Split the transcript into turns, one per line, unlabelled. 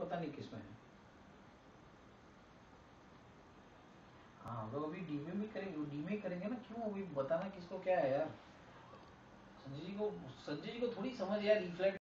पता नहीं किसमें है। हाँ हम लोग अभी डी में करेंगे ना, क्यों अभी बताना किसको क्या है यार। संजय जी को थोड़ी समझ यार, रिफ्लेक्ट